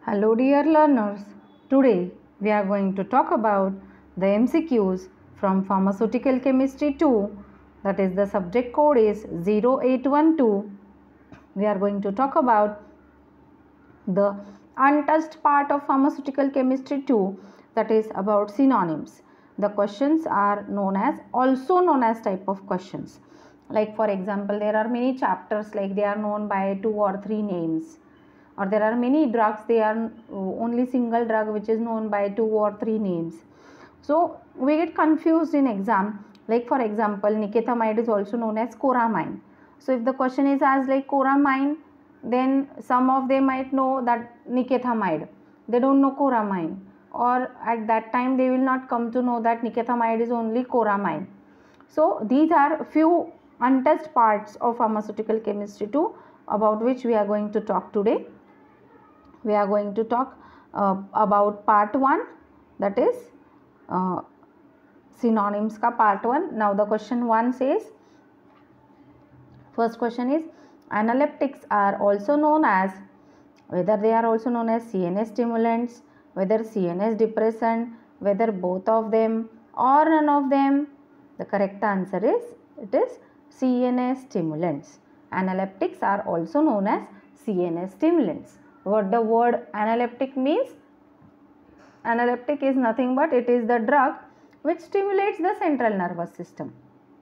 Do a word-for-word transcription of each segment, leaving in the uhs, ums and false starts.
Hello dear learners, today we are going to talk about the M C Qs from Pharmaceutical Chemistry two, that is the subject code is zero eight one two. We are going to talk about the untouched part of Pharmaceutical Chemistry two, that is about synonyms. The questions are known as also known as type of questions. Like for example, there are many chapters like they are known by two or three names, or there are many drugs, they are only single drug which is known by two or three names. So we get confused in exam. Like for example, nicotinamide is also known as coramine. So if the question is asked like coramine, then some of them might know that nicotinamide, they don't know coramine, or at that time they will not come to know that nicotinamide is only coramine. So these are few untouched parts of Pharmaceutical Chemistry two about which we are going to talk today. We are going to talk uh, about part one, that is uh, synonyms ka part one. Now the question one says, first question is, analeptics are also known as, whether they are also known as C N S stimulants, whether C N S depressant, whether both of them or none of them. The correct answer is, it is C N S stimulants. Analeptics are also known as C N S stimulants. What the word analeptic means? Analeptic is nothing but it is the drug which stimulates the central nervous system.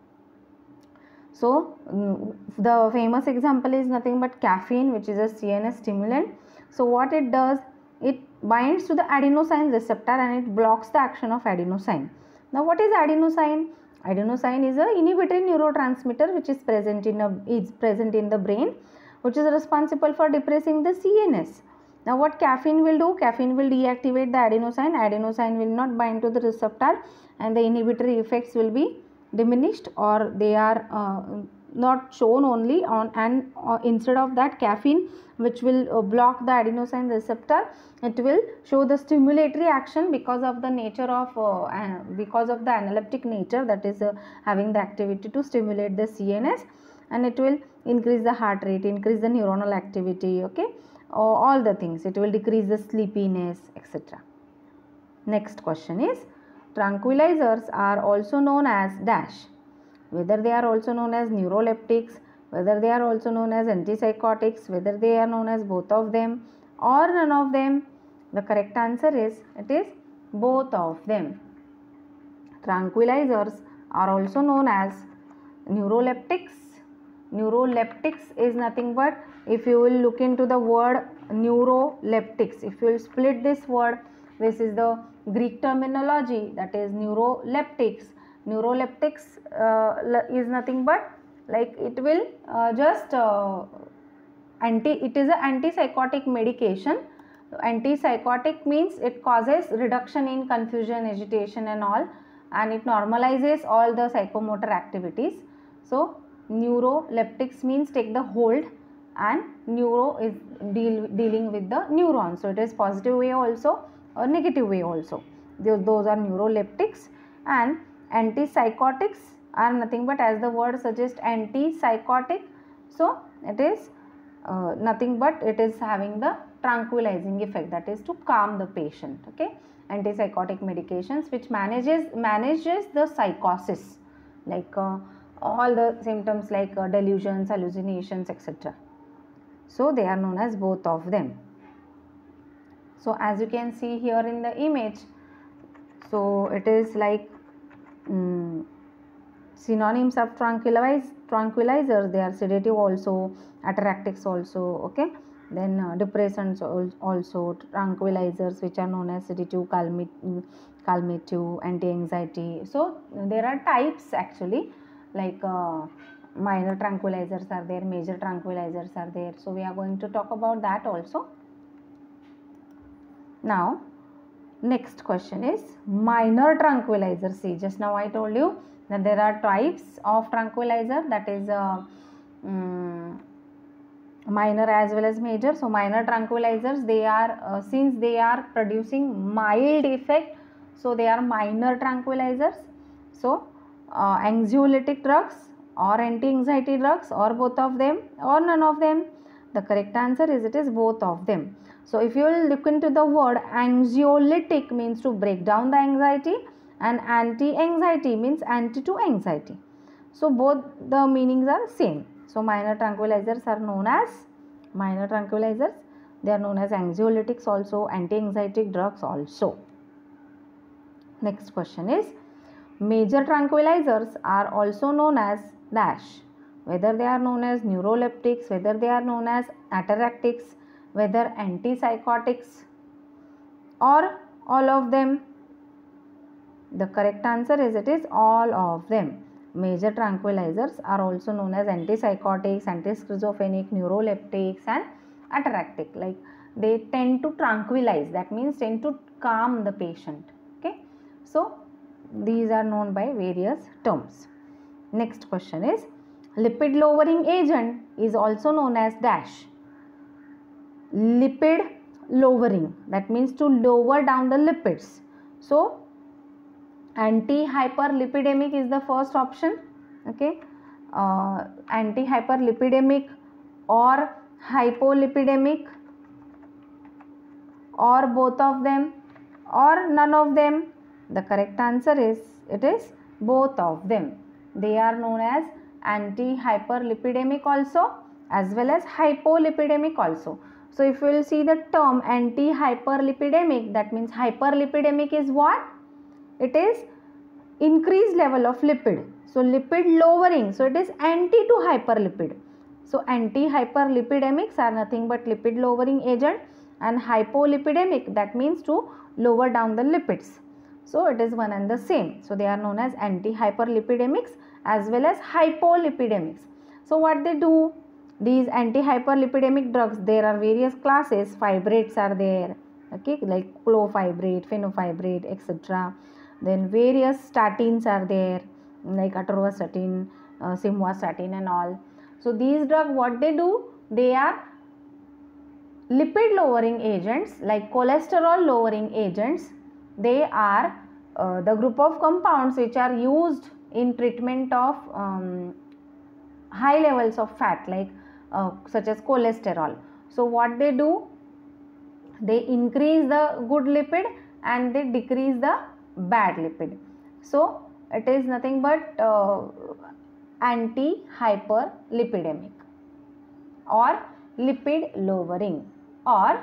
So the famous example is nothing but caffeine, which is a C N S stimulant. So what it does, it binds to the adenosine receptor and it blocks the action of adenosine. Now what is adenosine? Adenosine is a inhibitory neurotransmitter which is present in a is present in the brain, which is responsible for depressing the C N S. Now what caffeine will do? Caffeine will deactivate the adenosine. Adenosine will not bind to the receptor and the inhibitory effects will be diminished, or they are uh, not shown only on, and uh, instead of that, caffeine which will uh, block the adenosine receptor, it will show the stimulatory action because of the nature of uh, uh, because of the analeptic nature, that is uh, having the activity to stimulate the C N S, and it will increase the heart rate, increase the neuronal activity, okay, uh, all the things. It will decrease the sleepiness, et cetera. Next question is, tranquilizers are also known as dash, whether they are also known as neuroleptics, whether they are also known as antipsychotics, whether they are known as both of them or none of them. The correct answer is, it is both of them. Tranquilizers are also known as neuroleptics. Neuroleptics is nothing but, if you will look into the word neuroleptics, if you will split this word, this is the Greek terminology, that is neuroleptics. Neuroleptics uh, is nothing but like it will uh, just uh, anti it is an antipsychotic medication. Antipsychotic means it causes reduction in confusion, agitation and all, and it normalizes all the psychomotor activities. So neuroleptics means take the hold, and neuro is deal, dealing with the neurons. So it is positive way also or negative way also. Those, those are neuroleptics. And antipsychotics are nothing but, as the word suggests, antipsychotic. So it is uh, nothing but it is having the tranquilizing effect, that is to calm the patient. Okay, antipsychotic medications which manages manages the psychosis, like uh, all the symptoms like uh, delusions, hallucinations, et cetera. So they are known as both of them. So as you can see here in the image, so it is like um, synonyms of tranquilize, tranquilizers, they are sedative also, ataraxics also, okay. Then uh, depressants also, tranquilizers which are known as sedative, calmative, calmative, anti-anxiety. So there are types actually, like uh, minor tranquilizers are there, major tranquilizers are there. So we are going to talk about that also. Now next question is minor tranquilizer. See, just now I told you that there are types of tranquilizer, that is uh, um, minor as well as major. So minor tranquilizers, they are uh, since they are producing mild effect, so they are minor tranquilizers. So uh, anxiolytic drugs or anti-anxiety drugs, or both of them or none of them. The correct answer is, it is both of them. So if you will look into the word, anxiolytic means to break down the anxiety, and anti-anxiety means anti to anxiety. So both the meanings are same. So minor tranquilizers are known as minor tranquilizers. They are known as anxiolytics also, anti-anxietic drugs also. Next question is, major tranquilizers are also known as dash. Whether they are known as neuroleptics, whether they are known as ataraxics, whether antipsychotics, or all of them. The correct answer is it is all of them. Major tranquilizers are also known as antipsychotics, antischizophrenic, neuroleptics, and ataraxic. Like they tend to tranquilize, that means tend to calm the patient. Okay, so these are known by various terms. Next question is, lipid lowering agent is also known as dash. Lipid lowering, that means to lower down the lipids. So anti-hyperlipidemic is the first option. Okay, uh, anti-hyperlipidemic or hypolipidemic, or both of them, or none of them. The correct answer is it is both of them. They are known as anti-hyperlipidemic also as well as hypolipidemic also. So if you will see the term anti-hyperlipidemic, that means hyperlipidemic is what? It is increased level of lipid. So lipid lowering, so it is anti to hyperlipid. So anti-hyperlipidemics are nothing but lipid lowering agent, and hypolipidemic, that means to lower down the lipids. So it is one and the same. So they are known as anti-hyperlipidemics as well as hypolipidemics. So what they do, these anti-hyperlipidemic drugs, there are various classes. Fibrates are there, okay, like clofibrate, fenofibrate, et cetera. Then various statins are there, like atorvastatin, uh, simvastatin and all. So these drugs, what they do, they are lipid lowering agents, like cholesterol lowering agents. They are uh, the group of compounds which are used in treatment of um, high levels of fat, like uh, such as cholesterol. So what they do, they increase the good lipid and they decrease the bad lipid. So it is nothing but uh, anti-hyperlipidemic or lipid lowering or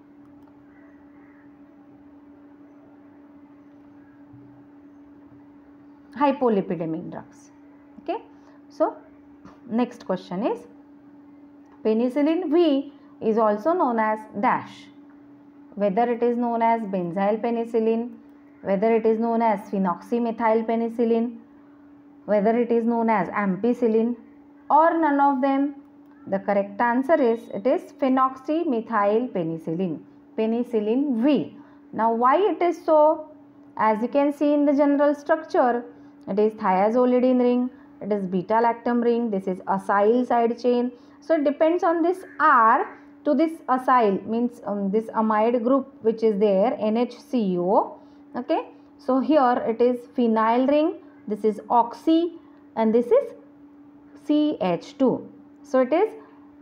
hypolipidemic drugs. Okay, so next question is, penicillin V is also known as dash. Whether it is known as benzyl penicillin, whether it is known as phenoxymethyl penicillin, whether it is known as ampicillin, or none of them. The correct answer is it is phenoxymethyl penicillin, penicillin V. Now why it is so? As you can see in the general structure, it is thiazolidine ring, it is beta lactam ring, this is acyl side chain. So it depends on this R to this acyl, means um, this amide group which is there, N H C O. Okay, so here it is phenyl ring, this is oxy, and this is C H two. So it is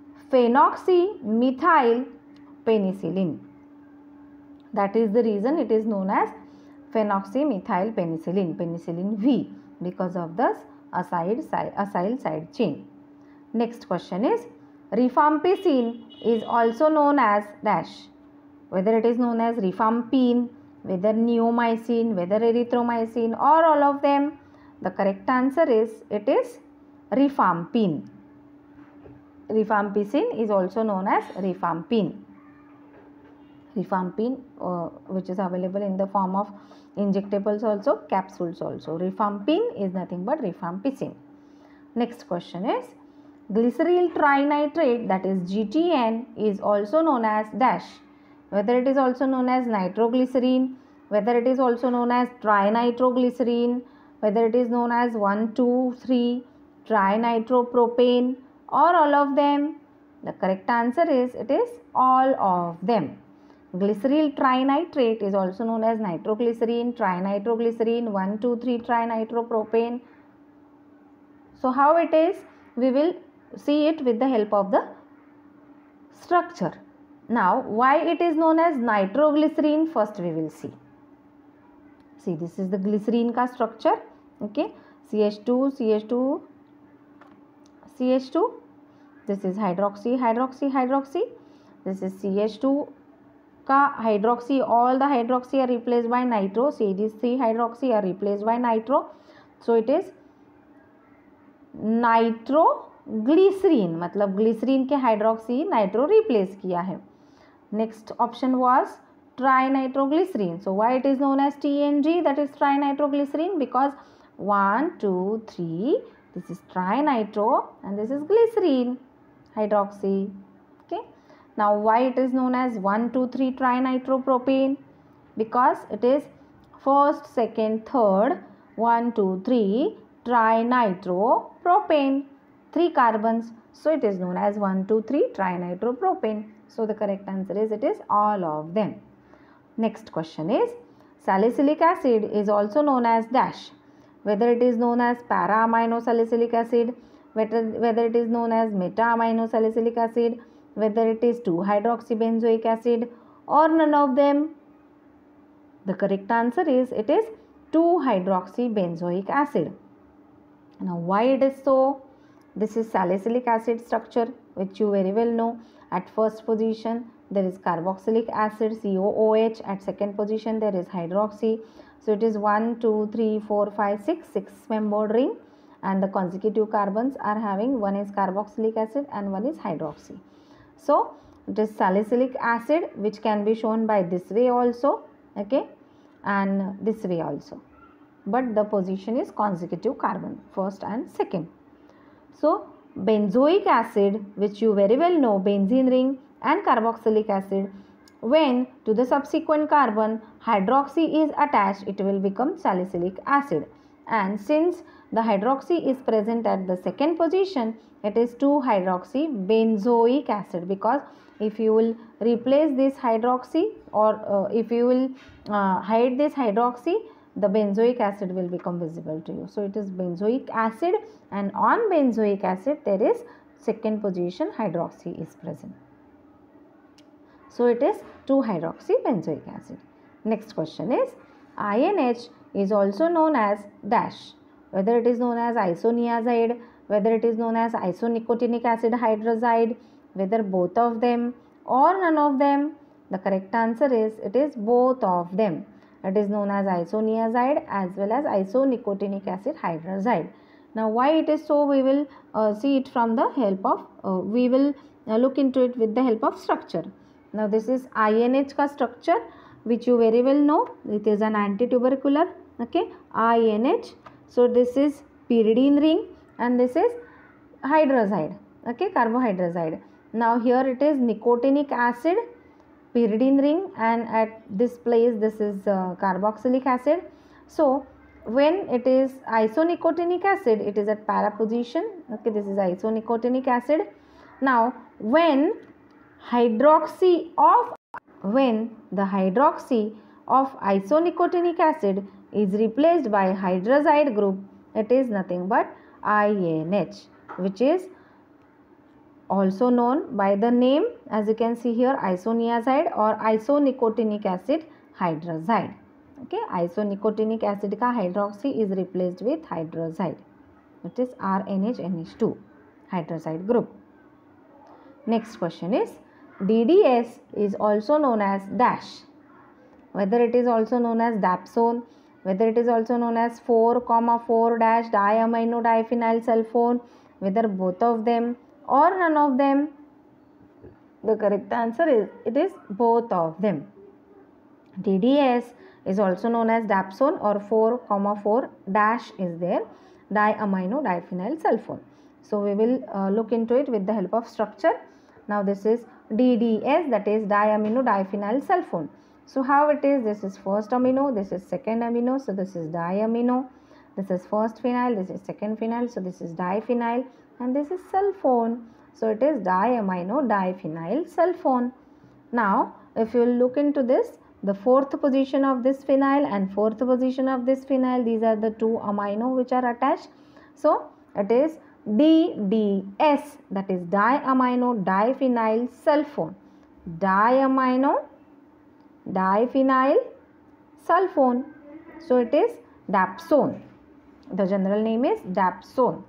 phenoxymethyl penicillin. That is the reason it is known as phenoxymethyl penicillin, penicillin V, because of this acyl side, acyl side chain. Next question is, rifampicin is also known as dash. Whether it is known as rifampin, whether neomycin, whether erythromycin, or all of them. The correct answer is it is rifampin. Rifampicin is also known as rifampin. Rifampin, uh, which is available in the form of injectables also, capsules also. Rifampin is nothing but rifampicin. Next question is, glyceryl trinitrate, that is G T N, is also known as dash. Whether it is also known as nitroglycerine, whether it is also known as trinitroglycerine, whether it is known as one two three trinitropropane, or all of them. The correct answer is it is all of them. Glyceryl trinitrate is also known as nitroglycerine, trinitroglycerine, one two three trinitropropane. So how it is? We will see it with the help of the structure. Now, why it is known as nitroglycerine? First we will see. See, this is the glycerine ka structure. Okay, C H two, C H two, C H two. This is hydroxy, hydroxy, hydroxy. This is C H two ka hydroxy. All the hydroxy are replaced by nitro. See, these three hydroxy are replaced by nitro. So it is nitroglycerine. मतलब glycerine के hydroxy nitro replace किया है. Next option was trinitroglycerine. So why it is known as T N G, that is trinitroglycerine? Because one, two, three, this is trinitro and this is glycerine hydroxy. Okay. Now why it is known as one, two, three trinitropropane? Because it is first, second, third, one, two, three trinitropropane, three carbons. So it is known as one, two, three trinitropropane. So the correct answer is it is all of them. Next question is salicylic acid is also known as dash. Whether it is known as para-amino salicylic acid, whether, whether it is known as meta-amino salicylic acid, whether it is two hydroxybenzoic acid or none of them. The correct answer is it is two hydroxybenzoic acid. Now why it is so? This is salicylic acid structure, which you very well know. At first position there is carboxylic acid C O O H. At second position there is hydroxy. So it is one, two, three, four, five, six, six membered ring, and the consecutive carbons are having one is carboxylic acid and one is hydroxy. So it is salicylic acid, which can be shown by this way also, okay, and this way also, but the position is consecutive carbon, first and second. So benzoic acid, which you very well know, benzene ring and carboxylic acid, when to the subsequent carbon hydroxy is attached, it will become salicylic acid. And since the hydroxy is present at the second position, it is two hydroxy benzoic acid, because if you will replace this hydroxy or uh, if you will uh, hide this hydroxy, the benzoic acid will become visible to you. So it is benzoic acid, and on benzoic acid there is second position hydroxy is present. So it is two hydroxy benzoic acid. Next question is I N H is also known as dash. Whether it is known as isoniazide, whether it is known as isonicotinic acid hydrazide, whether both of them or none of them. The correct answer is it is both of them. It is known as isoniazide as well as isonicotinic acid hydrazide. Now why it is so, we will uh, see it from the help of, uh, we will uh, look into it with the help of structure. Now this is I N H ka structure, which you very well know. It is an antitubercular, okay, I N H. So this is pyridine ring and this is hydrazide, okay, carbohydrazide. Now here it is nicotinic acid, pyridine ring, and at this place this is uh, carboxylic acid. So when it is isonicotinic acid, it is at para position, okay, this is isonicotinic acid. Now when hydroxy of when the hydroxy of isonicotinic acid is replaced by hydrazide group, it is nothing but I N H, which is also known by the name, as you can see here, isoniazide or isonicotinic acid hydrazide. Okay, isonicotinic acid ka hydroxy is replaced with hydrazide, it is R N H N H two hydrazide group. Next question is D D S is also known as dash. Whether it is also known as dapsone, whether it is also known as four comma four dash diamino diphenyl sulfone, whether both of them or none of them. The correct answer is it is both of them. D D S is also known as dapsone or four comma four dash is there, diamino diphenyl sulfone. So we will uh, look into it with the help of structure. Now this is D D S, that is diamino diphenyl sulfone. So how it is, this is first amino, this is second amino, so this is diamino, this is first phenyl, this is second phenyl, so this is diphenyl, and this is sulfone, so it is diamino diphenyl sulfone. Now if you look into this, the fourth position of this phenyl and fourth position of this phenyl, these are the two amino which are attached, so it is D D S, that is diamino diphenyl sulfone. diamino diphenyl sulfone. So it is dapsone. The general name is dapsone.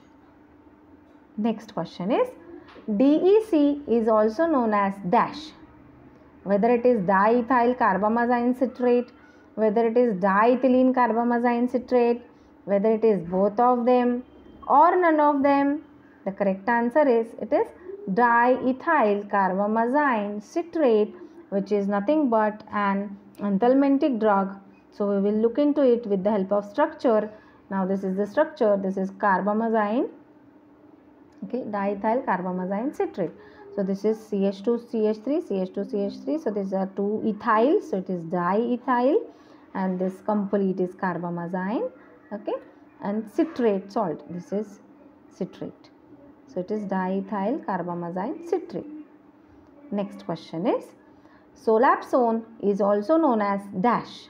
Next question is, D E C is also known as dash. Whether it is diethyl carbamazine citrate, whether it is diethylene carbamazine citrate, whether it is both of them or none of them, the correct answer is it is diethyl carbamazine citrate, which is nothing but an anthelmintic drug. So we will look into it with the help of structure. Now this is the structure. This is carbamazine, okay, diethyl carbamazine citrate. So this is C H two C H three, C H two C H three. So these are two ethyl. So it is diethyl, and this complete is carbamazine, okay, and citrate salt. This is citrate. So it is diethyl carbamazine citrate. Next question is, solapsone is also known as dash.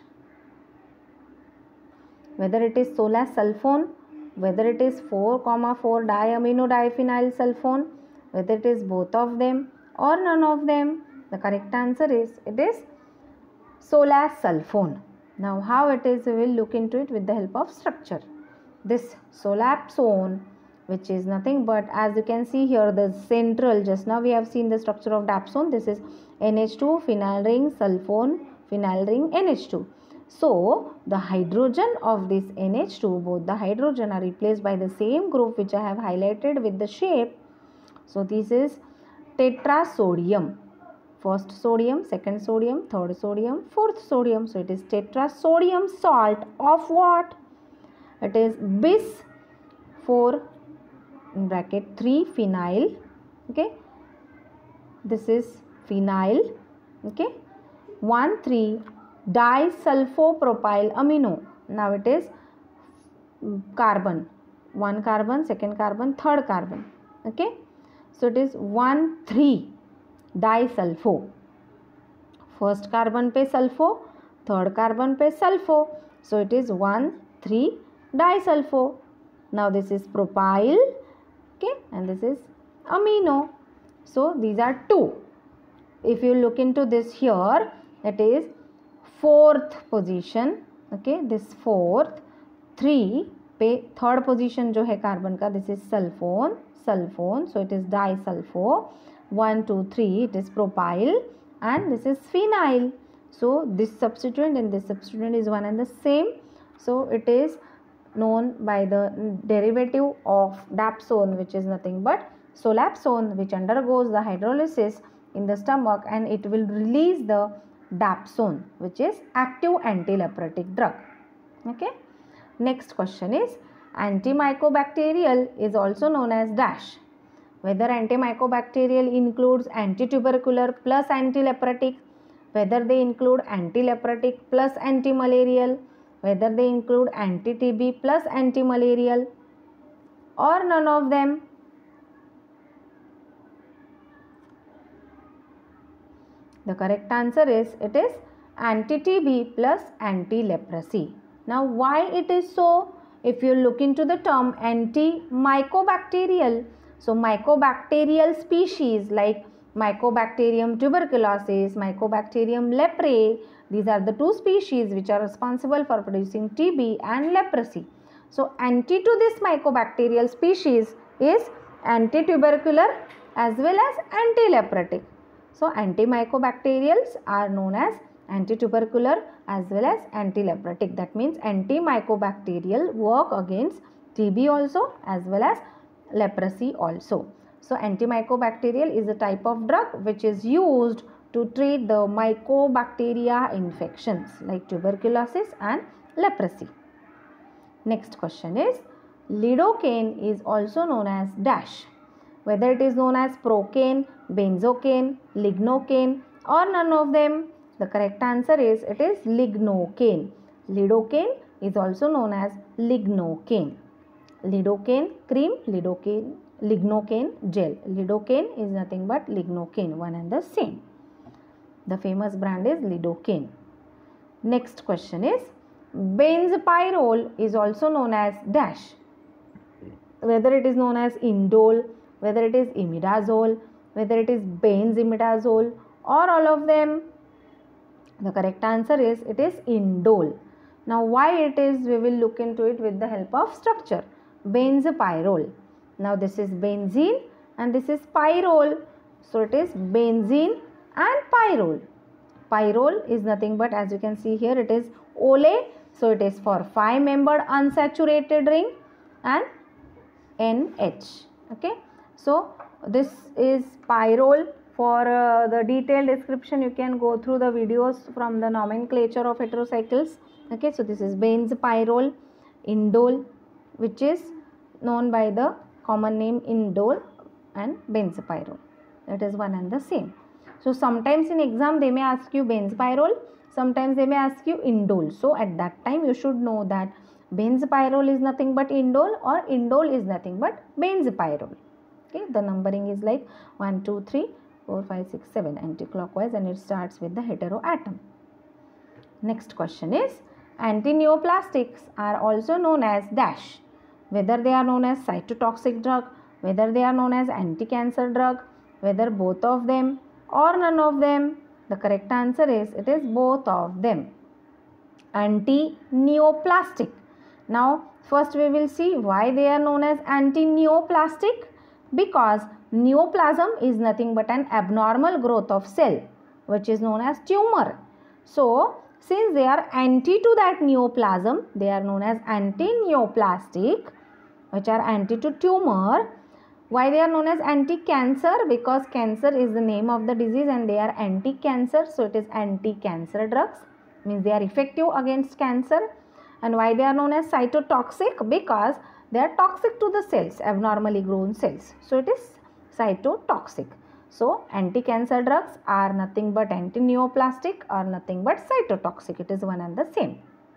Whether it is solasulfone, whether it is four comma four diamino diphenyl sulfone, whether it is both of them or none of them, the correct answer is it is solasulfone. Now how it is, we will look into it with the help of structure. This solapsone, which is nothing but, as you can see here, the central, just now we have seen the structure of dapsone. This is N H two phenyl ring sulfone phenyl ring N H two. So the hydrogen of this N H two, both the hydrogen are replaced by the same group which I have highlighted with the shape. So this is tetrasodium. First sodium, second sodium, third sodium, fourth sodium. So it is tetrasodium salt of what? It is bis four in bracket three phenyl, okay. This is phenyl, okay, one three disulfopropyl amino. Now it is carbon, one carbon, second carbon, third carbon, okay. So it is one three disulfo. First carbon pe sulfo, third carbon pe sulfo. So it is one three disulfo. Now this is propyl, okay, and this is amino. So these are two. If you look into this here, it is fourth position, okay, this fourth, three पे third position जो है carbon का, this is sulfone, sulfone, so it is disulfo, one, two, three, it is propyl, and this is phenyl. So this substituent and this substituent is one and the same. So it is known by the derivative of dapsone, which is nothing but solapsone, which undergoes the hydrolysis in the stomach and it will release the dapsone, which is active antileprotic drug, okay. Next question is, antimycobacterial is also known as dash. Whether antimycobacterial includes antitubercular plus antileprotic, whether they include antileprotic plus antimalarial, whether they include anti-T B plus antimalarial, or none of them. The correct answer is it is anti-T B plus anti-leprosy. Now why it is so? If you look into the term antimycobacterial, so mycobacterial species like Mycobacterium tuberculosis, Mycobacterium leprae, these are the two species which are responsible for producing T B and leprosy. So anti to this mycobacterial species is antitubercular as well as antileprotic. So antimycobacterials are known as antitubercular as well as antileprotic. That means antimycobacterial work against T B also as well as leprosy also. So antimycobacterial is a type of drug which is used to treat the mycobacteria infections like tuberculosis and leprosy. Next question is, lidocaine is also known as dash. Whether it is known as procaine, benzocaine, lignocaine, or none of them, the correct answer is it is lignocaine. Lidocaine is also known as lignocaine. Lidocaine cream, lidocaine, lignocaine gel. Lidocaine is nothing but lignocaine, one and the same. The famous brand is lidocaine. Next question is, benzpyrrole is also known as dash. Whether it is known as indole, whether it is imidazole, whether it is benzimidazole, or all of them? The correct answer is it is indole. Now why it is, we will look into it with the help of structure. Benzopyrrole. Now this is benzene and this is pyrrole. So it is benzene and pyrrole. Pyrrole is nothing but, as you can see here, it is ole. So it is for five membered unsaturated ring and N H. Okay. So this is pyrrole. For uh, the detailed description, you can go through the videos from the nomenclature of heterocycles. Okay, so this is benzopyrrole, indole, which is known by the common name indole and benzopyrrole. That is one and the same. So sometimes in exam they may ask you benzopyrrole, sometimes they may ask you indole. So at that time you should know that benzopyrrole is nothing but indole or indole is nothing but benzopyrrole. Okay, the numbering is like one, two, three, four, five, six, seven anti-clockwise, and it starts with the heteroatom. Next question is, antineoplastics are also known as dash. Whether they are known as cytotoxic drug, whether they are known as anti-cancer drug, whether both of them or none of them. The correct answer is it is both of them. Antineoplastic. Now first we will see why they are known as antineoplastic. Because neoplasm is nothing but an abnormal growth of cell which is known as tumor. So since they are anti to that neoplasm, they are known as antineoplastic, which are anti to tumor. Why they are known as anti-cancer? Because cancer is the name of the disease and they are anti-cancer. So it is anti-cancer drugs, means they are effective against cancer. And why they are known as cytotoxic? Because they are toxic to the cells, abnormally grown cells. So it is cytotoxic. So anti-cancer drugs are nothing but antineoplastic or nothing but cytotoxic. It is one and the same.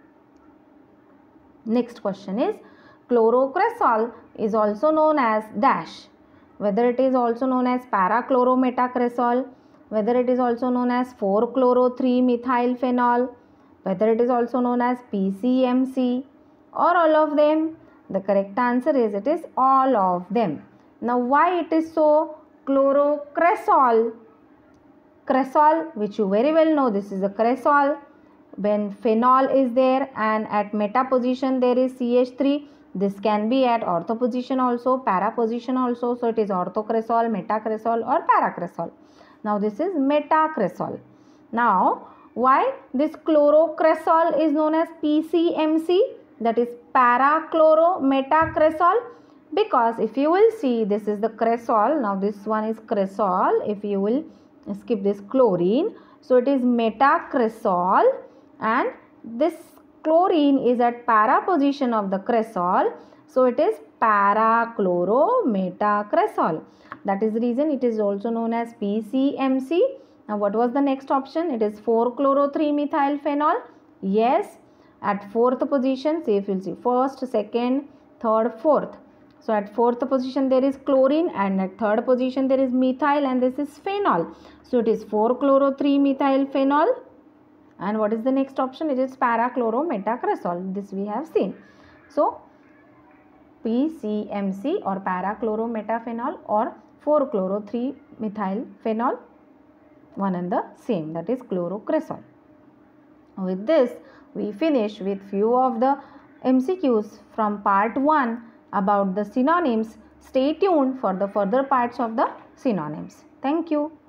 Next question is, chlorocresol is also known as dash. Whether it is also known as parachlorometacresol, whether it is also known as four chloro three methyl phenol, whether it is also known as P C M C or all of them. The correct answer is it is all of them. Now why it is so? Chlorocresol, cresol, which you very well know, this is a cresol. When phenol is there and at meta position there is C H three, this can be at ortho position also, para position also. So it is orthocresol, metacresol or paracresol. Now this is metacresol. Now why this chlorocresol is known as P C M C, that is parachlorometacresol? Because if you will see, this is the cresol. Now this one is cresol. If you will skip this chlorine, so it is metacresol, and this chlorine is at para position of the cresol. So it is parachlorometacresol. That is the reason it is also known as P C M C. Now what was the next option? It is four chloro three methyl phenol. Yes, at fourth position, say if you will see first, second, third, fourth. So at fourth position there is chlorine and at third position there is methyl and this is phenol. So it is four chloro three methyl phenol. And what is the next option? It is parachlorometacresol. This we have seen. So P C M C or parachlorometaphenol or four chloro three methyl phenol, one and the same, that is chlorocresol. With this we finish with few of the M C Qs from part one about the synonyms. Stay tuned for the further parts of the synonyms. Thank you.